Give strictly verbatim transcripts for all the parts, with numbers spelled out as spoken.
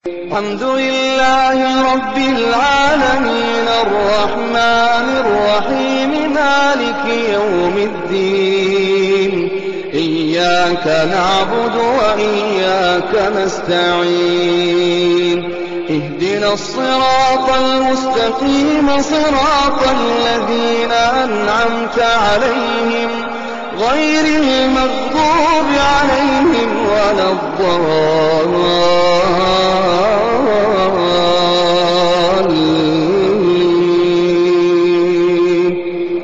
الحمد لله رب العالمين الرحمن الرحيم مالك يوم الدين إياك نعبد وإياك نستعين اهدنا الصراط المستقيم صراط الذين أنعمت عليهم غير المغضوب عليهم ولا الضالين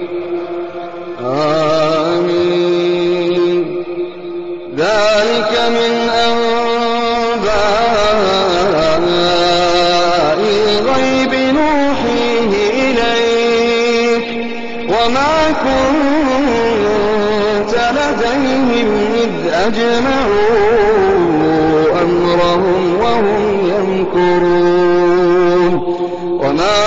آمين. ذلك من أنباء الغيب نوحيه إليك وما كنت لديهم إذ أجمعوا أمرهم وهم يمكرون وما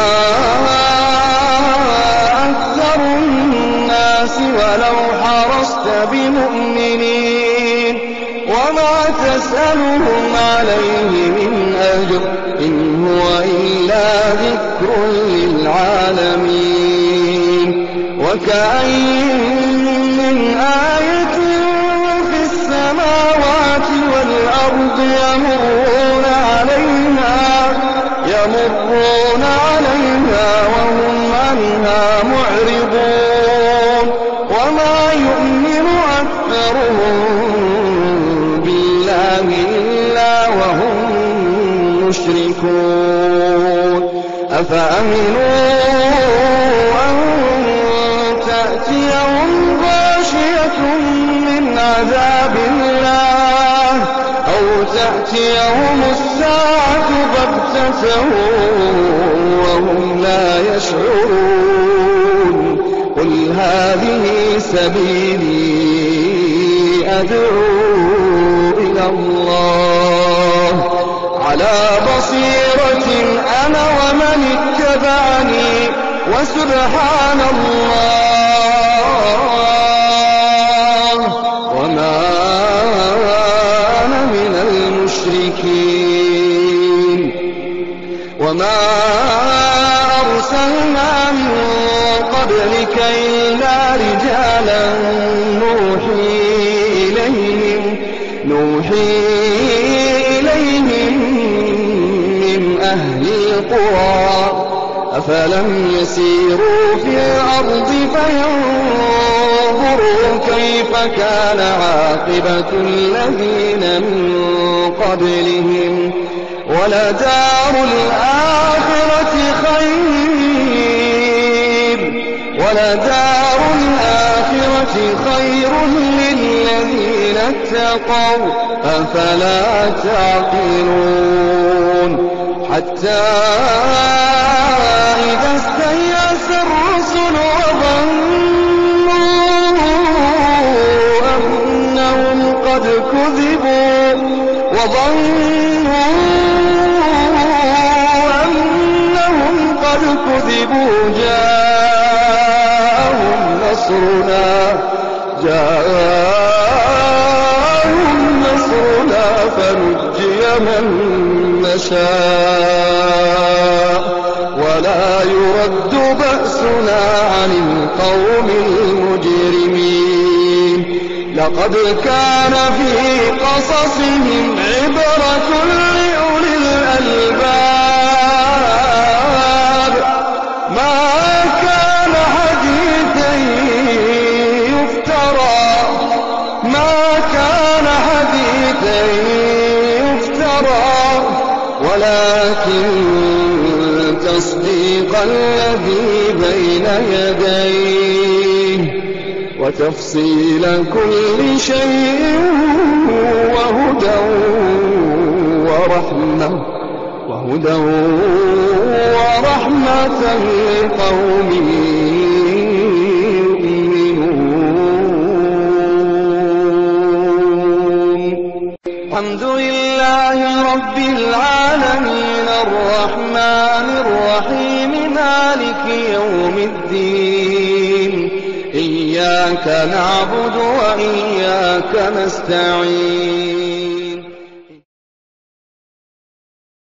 أكثر الناس ولو حرصت بمؤمنين وما تسألهم عليه من أجر إن هو إلا ذكر للعالمين. وكأين من آية في السماوات والأرض يمرون عليها يمرون عليها وهم عنها معرضون وما يؤمن أكثرهم بالله إلا وهم مشركون. أفأمنوا أن تأتيهم غاشية من عذاب الله أو تأتيهم الساعة بغتة وهم لا يشعرون. قل هذه سبيلي أدعو إلى الله على بصيرة أنا ومن اتبعني وسبحان الله وما أنا من المشركين. وما أرسلنا من قبلك إلا رجالا نوحي إليهم نوحي إليهم من أهل القرى أفلم يسيروا في الأرض فينظروا كيف كان عاقبة الذين من قبلهم ولدار الآخرة خير ولدار الآخرة خير للذين اتقوا أفلا تعقلون. حتى إذا استيأس الرسل وظنوا أنهم قد كذبوا وظنوا أنهم قد كذبوا جاءهم نصرنا جاءهم نصرنا فنجي من نشاء ولا يرد بأسنا عن القوم المجرمين. لقد كان في قصصهم عبرة لأولي الألباب ما كان حديثا يفترى ما كان حديثا يفترى ولكن تصديق الذي بين يديه وتفصيل كل شيء وهدى ورحمة وهدى ورحمة لقوم يؤمنون. الحمد لله رب العالمين الرحمن الرحيم مالك يوم الدين إياك نعبد وإياك نستعين